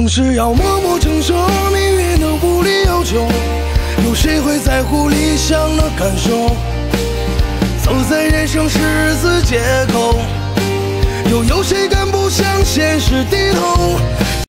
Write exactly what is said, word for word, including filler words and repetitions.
总是要默默承受命运的无理要求，有谁会在乎理想的感受？走在人生十字街口，又有谁敢不向现实低头？